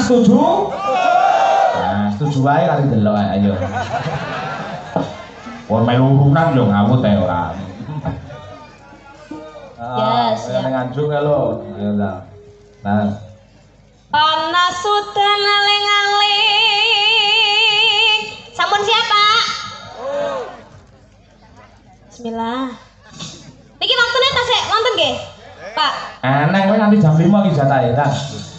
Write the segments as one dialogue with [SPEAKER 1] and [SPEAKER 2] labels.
[SPEAKER 1] setuju? Nah, setuju wae kali delok ayo. Wong melu urunan yo ngawut ae ora.
[SPEAKER 2] Yes, ya.
[SPEAKER 1] Ning anjung lho. Ayo ta. Nah.
[SPEAKER 2] Panas sudah ngaling-aling. Sampun siapa? Bismillah. Niki waktune tasik wonten nggih, Pak.
[SPEAKER 1] Eneng kowe nanti jam 5 iki jatahe, Kang.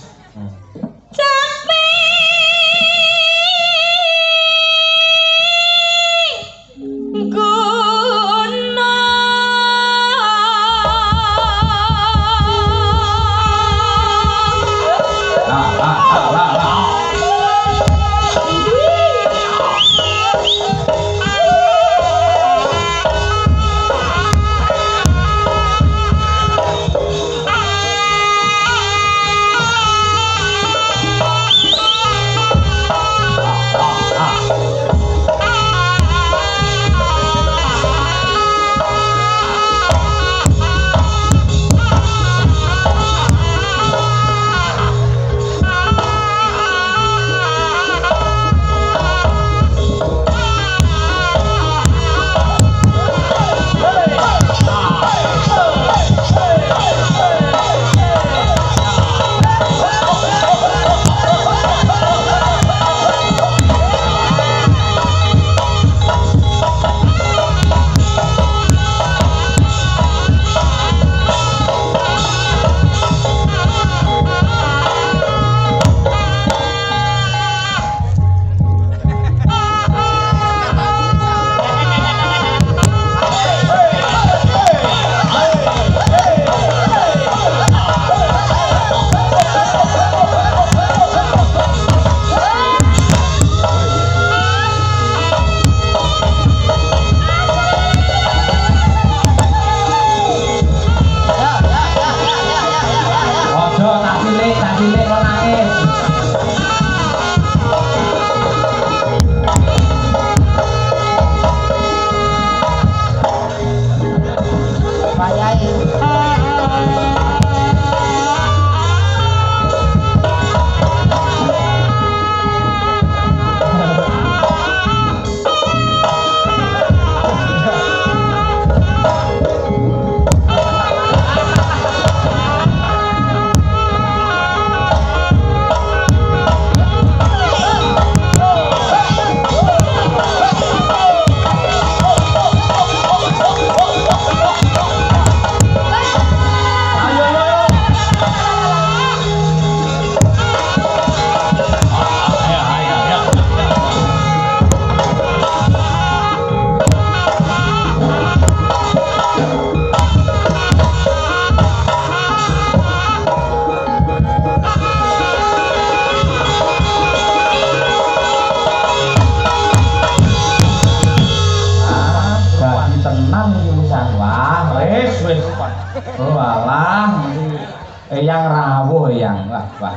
[SPEAKER 1] Eyang rawuh eyang. Wah.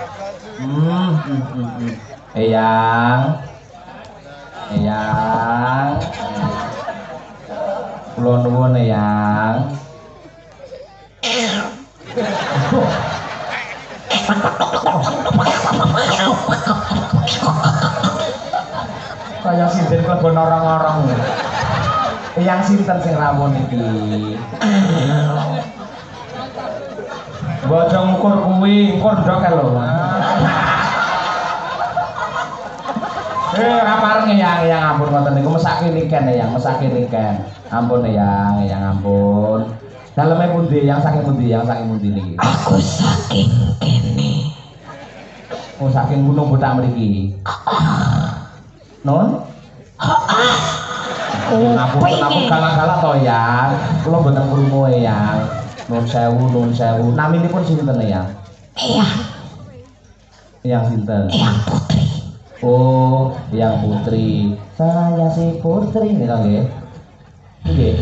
[SPEAKER 1] Eyang. Kula nuwun eyang. Kaya sinten kok orang-orang. Eyang sinten sing rawuh niki? Bocah ngukur kuwi, ngukur ndok lho. Ora pareng ya ampun ngoten niku mesake niken ya, mesake niken. Ampun ya, ampun. Daleme pundi yang saking pundi niki?
[SPEAKER 2] Aku saking kene.
[SPEAKER 1] Oh saking gunung butak mriki. Non? Aku galak-galak to ya. Kula mboten krungu ya. Nun sewu. Naminipun sinten ya? Eyang sinten?
[SPEAKER 2] Eyang Putri.
[SPEAKER 1] Oh, Eyang Putri. Saya si Putri nggih to nggih. Nggih.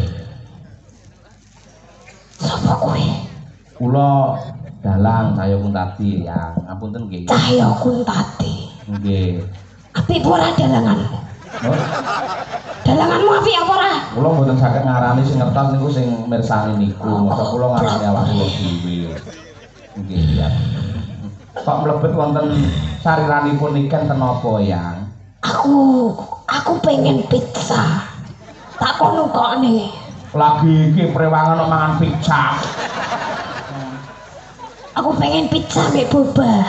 [SPEAKER 2] Sapa kowe?
[SPEAKER 1] Kula Dalang Cahya Kuntadi ya. Ngapunten nggih.
[SPEAKER 2] Cahya Kuntadi.
[SPEAKER 1] Nggih.
[SPEAKER 2] Apik ora dalanganmu?
[SPEAKER 1] Oh.
[SPEAKER 2] Dalanganmu apik apa ora?
[SPEAKER 1] Kula mboten saged ngarani sing ngertos niku sing mirsani niku. Mosok kula ngarani awak kula dhewe. Nggih ya. kok mlebet wonten sariranipun ikan kenapa yang?
[SPEAKER 2] Aku pengen pizza. Tak kono kok nih.
[SPEAKER 1] Lagi iki prewangan kok mangan pizza.
[SPEAKER 2] Aku pengen pizza mbek boba.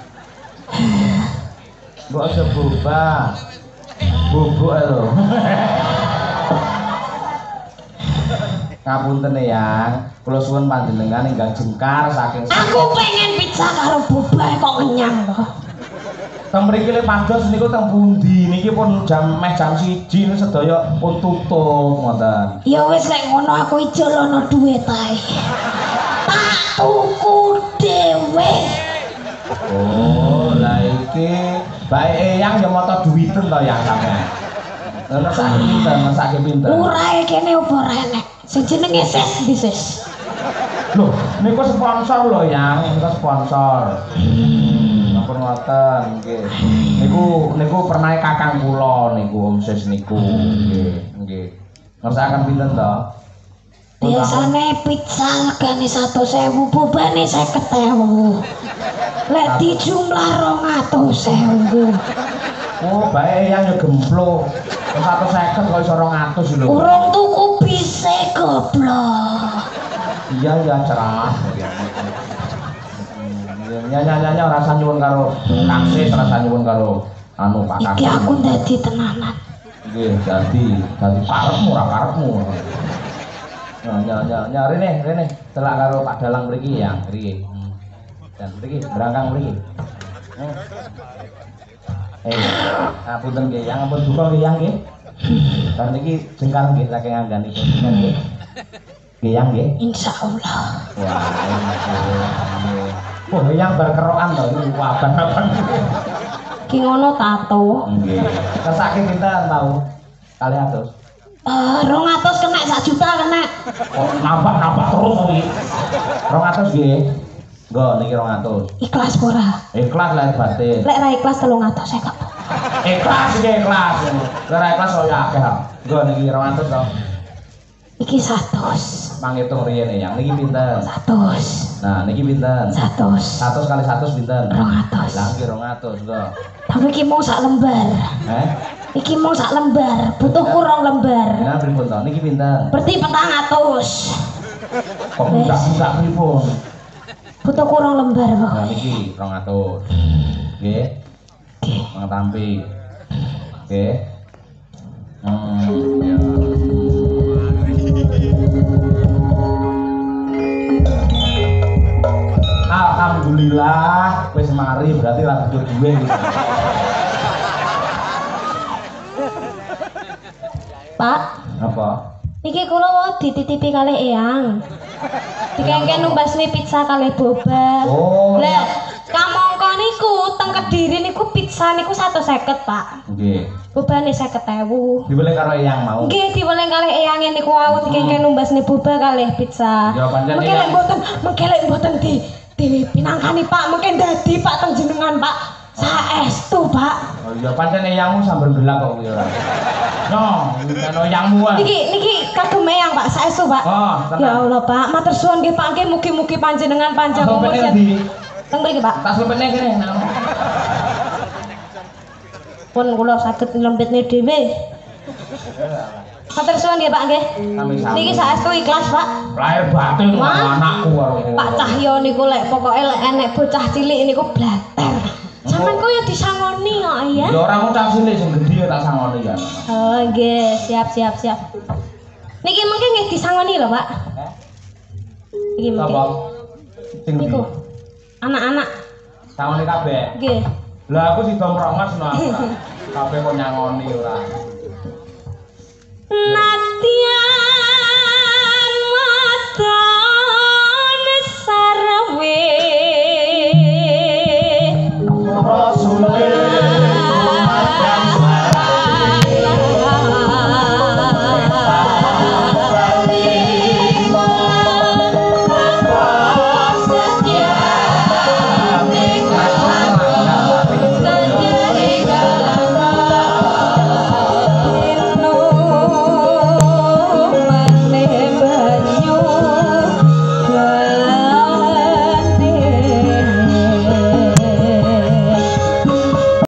[SPEAKER 1] Mbok aja boba. Bubuk lho. Ngapunten yang, kula suwun panjenengan ingkang jengkar saking.
[SPEAKER 2] Aku pengen pizza karo boba kok kenyang loh.
[SPEAKER 1] Teng mriki le pados niku teng pundi? Niki pun jam 1 sedaya pun tutup ngoten.
[SPEAKER 2] Ya wis lek ngono aku ijo lono duit ae. Tak tuku dhewe.
[SPEAKER 1] Oh, lah iki bae eyang ya mata duwiten to yang sampean. Lha sakit pinten?
[SPEAKER 2] Urae kene opo enek. Sing jenenge sis bisis.
[SPEAKER 1] Loh, niku sponsor lho yang, niku sponsor. Ampun ngoten nggih. Niku pernah kakang kula niku Om Sis niku nggih, nggih. Ngersakaken pinten to?
[SPEAKER 2] Biasane pizza regane 100.000, bobane 50.000. Lek dijumlah 200.000.
[SPEAKER 1] Oh, bae yang yo gemplok. 150 kok iso 200 lho.
[SPEAKER 2] Urung tuku bise goblok.
[SPEAKER 1] Iya ya cerah. Nyanya rasa nyuwun karo Kang Sis, rasa nyuwun karo anu Pak Kang.
[SPEAKER 2] Iki aku dadi tenanan.
[SPEAKER 1] Nggih, dadi parepmu ora parepmu. Ya rene telak karo Pak Dalang mriki yang mriki. Dan mriki berangkang mriki. Apunten nggih, yang ampun duka nggih yang nggih. Dan niki jengkar nggih saking angganipun nggih. Nggih yang nggih.
[SPEAKER 2] Insyaallah.
[SPEAKER 1] Wah, oh, yang berkerokan to iki abang-abang.
[SPEAKER 2] Ki ngono tato.
[SPEAKER 1] Nggih. Kesake pinten tau? 200.
[SPEAKER 2] 200 kena 1 juta kena.
[SPEAKER 1] Oh, nambah terus kuwi. 200 nggih. Nggo niki 200.
[SPEAKER 2] Ikhlas ora?
[SPEAKER 1] Ikhlas lahir batin.
[SPEAKER 2] Lek ra ikhlas 300 kok.
[SPEAKER 1] Ikhlas iki ikhlas. Ora ikhlas kok akeh. Nggo niki 200 to.
[SPEAKER 2] Iki 100.
[SPEAKER 1] Manghitung riyen yang niki pinten?
[SPEAKER 2] 100.
[SPEAKER 1] Nah, niki pinten?
[SPEAKER 2] 100.
[SPEAKER 1] 100 kali 100 pinten?
[SPEAKER 2] 200.
[SPEAKER 1] Lah niki 200 nggo.
[SPEAKER 2] Tapi iki mau sak lembar. Iki mau sak lembar, butuh kurang lembar.
[SPEAKER 1] Nah, pripun to? Niki pinten?
[SPEAKER 2] Berarti 400.
[SPEAKER 1] Kok buka pripun?
[SPEAKER 2] Butuh kurang lembar kok.
[SPEAKER 1] Nah, niki 200. Nggih.
[SPEAKER 2] Oke.
[SPEAKER 1] Mangampi. Oke. Ya. Alhamdulillah wis mari berarti ra butuh duwe gitu.
[SPEAKER 2] Pak,
[SPEAKER 1] Apa?
[SPEAKER 2] iki kula wae dititipi kalih Eyang. Dikengken numbasne pizza kalih boba.
[SPEAKER 1] Oh.
[SPEAKER 2] Lah, kamangka niku teng Kediri niku pizza niku 150, Pak.
[SPEAKER 1] Nggih.
[SPEAKER 2] Bobane 50.000.
[SPEAKER 1] Dibeli karo yang mau.
[SPEAKER 2] Nggih, diweling kalih Eyange niku wau dikengken numbasne boba kalih pizza.
[SPEAKER 1] Ya, pancen
[SPEAKER 2] Mengke lek mboten dipinangkani Pak, mungkin dadi Pak teng jenengan Pak. Saestu Pak.
[SPEAKER 1] Oh iya pancen yangmu sambil gelak kok kuwi ora. No, ono yangmu wae.
[SPEAKER 2] Niki kagem Eyang Pak, saestu Pak.
[SPEAKER 1] Oh,
[SPEAKER 2] Ya
[SPEAKER 1] tenang.
[SPEAKER 2] Allah Pak, matur suwun nggih Pak, nggih mugi-mugi panjenengan panjang umur
[SPEAKER 1] Sampai
[SPEAKER 2] sehat.
[SPEAKER 1] ndi?
[SPEAKER 2] Teng mriki Pak.
[SPEAKER 1] Tas lepetne kene.
[SPEAKER 2] Pun kula saged nglempitne dhewe. Matur suwun nggih Pak nggih.
[SPEAKER 1] Sami-sami.
[SPEAKER 2] Niki saestu ikhlas Pak.
[SPEAKER 1] Lahir batin
[SPEAKER 2] Wah.
[SPEAKER 1] karo anakku karo kowe.
[SPEAKER 2] Pak Cahyo niku lek pokoke lek enek bocah cilik niku blater. Sampeyan kok ya disangoni kok ya.
[SPEAKER 1] Ya ora mung cah cilik sing gedhe tak sangoni ya.
[SPEAKER 2] Oh nggih, siap. Niki mungkin nggih disangoni lho Pak. Niki mungkin.
[SPEAKER 1] Apa? Sing
[SPEAKER 2] Niku. Anak-anak
[SPEAKER 1] sangoni kabeh.
[SPEAKER 2] nggih.
[SPEAKER 1] Lah aku sida mrongos no aku. Kabeh kok nyangoni ora.
[SPEAKER 2] Nadia